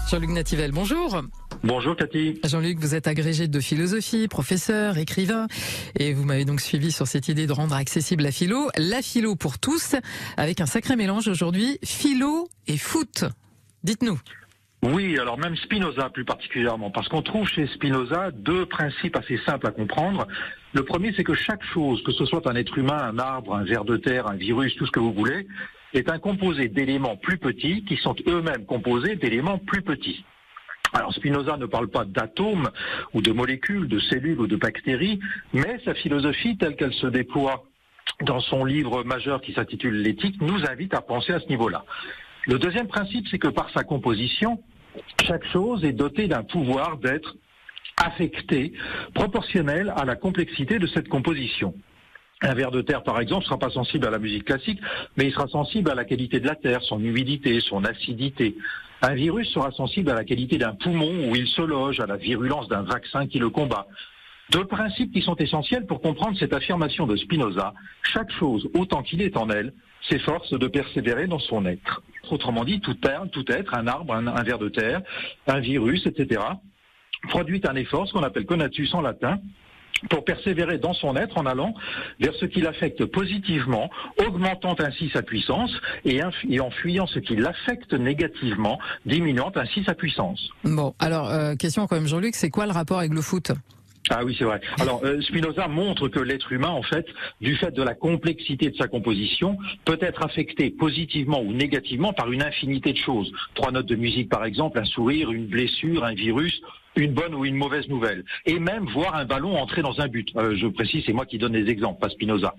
Jean-Luc Nativel, bonjour. Bonjour Cathy. Jean-Luc, vous êtes agrégé de philosophie, professeur, écrivain, et vous m'avez donc suivi sur cette idée de rendre accessible la philo pour tous, avec un sacré mélange aujourd'hui, philo et foot. Dites-nous. Oui, alors même Spinoza plus particulièrement, parce qu'on trouve chez Spinoza deux principes assez simples à comprendre. Le premier, c'est que chaque chose, que ce soit un être humain, un arbre, un ver de terre, un virus, tout ce que vous voulez, est un composé d'éléments plus petits qui sont eux-mêmes composés d'éléments plus petits. Alors Spinoza ne parle pas d'atomes ou de molécules, de cellules ou de bactéries, mais sa philosophie telle qu'elle se déploie dans son livre majeur qui s'intitule L'Éthique nous invite à penser à ce niveau-là. Le deuxième principe, c'est que par sa composition, chaque chose est dotée d'un pouvoir d'être affectée, proportionnel à la complexité de cette composition. Un ver de terre, par exemple, ne sera pas sensible à la musique classique, mais il sera sensible à la qualité de la terre, son humidité, son acidité. Un virus sera sensible à la qualité d'un poumon où il se loge, à la virulence d'un vaccin qui le combat. Deux principes qui sont essentiels pour comprendre cette affirmation de Spinoza. Chaque chose, autant qu'il est en elle, s'efforce de persévérer dans son être. Autrement dit, tout être, un arbre, un ver de terre, un virus, etc., produit un effort, ce qu'on appelle conatus en latin, pour persévérer dans son être en allant vers ce qui l'affecte positivement, augmentant ainsi sa puissance, et en fuyant ce qui l'affecte négativement, diminuant ainsi sa puissance. Bon, alors, question quand même, Jean-Luc, c'est quoi le rapport avec le foot ? Ah oui, c'est vrai. Alors, Spinoza montre que l'être humain, en fait, du fait de la complexité de sa composition, peut être affecté positivement ou négativement par une infinité de choses. 3 notes de musique, par exemple, un sourire, une blessure, un virus, une bonne ou une mauvaise nouvelle. Et même voir un ballon entrer dans un but. Je précise, c'est moi qui donne les exemples, pas Spinoza.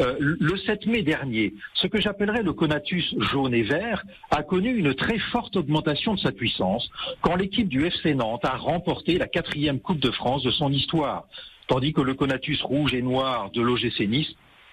Le 7 mai dernier, ce que j'appellerais le conatus jaune et vert a connu une très forte augmentation de sa puissance quand l'équipe du FC Nantes a remporté la 4e Coupe de France de son histoire. Tandis que le conatus rouge et noir de l'OGC Nice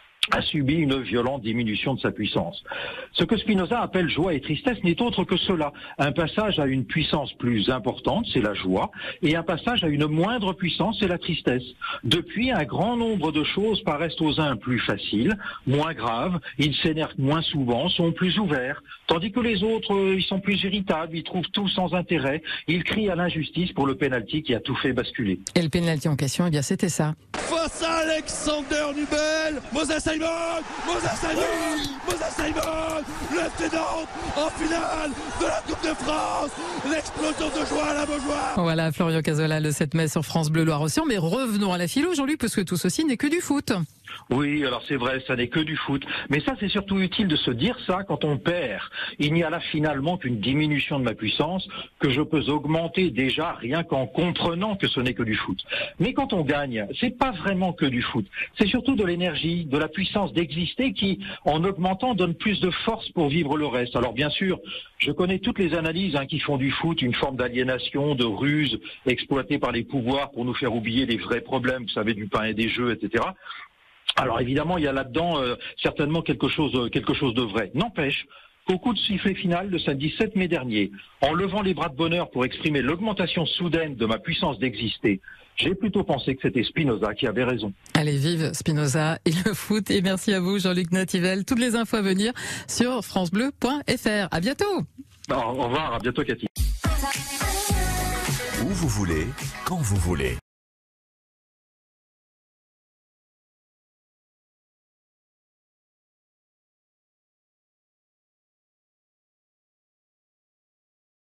a subi une violente diminution de sa puissance. Ce que Spinoza appelle joie et tristesse n'est autre que cela. Un passage à une puissance plus importante, c'est la joie, et un passage à une moindre puissance, c'est la tristesse. Depuis, un grand nombre de choses paraissent aux uns plus faciles, moins graves, ils s'énervent moins souvent, sont plus ouverts, tandis que les autres, ils sont plus irritables, ils trouvent tout sans intérêt, ils crient à l'injustice pour le pénalty qui a tout fait basculer. Et le pénalty en question, eh bien c'était ça. Face à Alexander Nubel, Moses Simon, le FC Nantes en finale de la Coupe de France, l'explosion de joie à la Beaujoire. Voilà, Florian Cazola, le 7 mai sur France Bleu Loire-Océan. Mais revenons à la philo, Jean-Luc, parce que tout ceci n'est que du foot. Oui, alors c'est vrai, ça n'est que du foot. Mais ça, c'est surtout utile de se dire ça quand on perd. Il n'y a là finalement qu'une diminution de ma puissance que je peux augmenter déjà rien qu'en comprenant que ce n'est que du foot. Mais quand on gagne, c'est pas vraiment que du foot. C'est surtout de l'énergie, de la puissance d'exister qui, en augmentant, donne plus de force pour vivre le reste. Alors bien sûr, je connais toutes les analyses qui font du foot une forme d'aliénation, de ruse exploitée par les pouvoirs pour nous faire oublier les vrais problèmes, vous savez, du pain et des jeux, etc. Alors évidemment, il y a là-dedans certainement quelque chose de vrai. N'empêche qu'au coup de sifflet final le samedi 7 mai dernier, en levant les bras de bonheur pour exprimer l'augmentation soudaine de ma puissance d'exister, j'ai plutôt pensé que c'était Spinoza qui avait raison. Allez, vive Spinoza et le foot. Et merci à vous, Jean-Luc Nativel. Toutes les infos à venir sur francebleu.fr. À bientôt. Au revoir, à bientôt Cathy. Où vous voulez, quand vous voulez.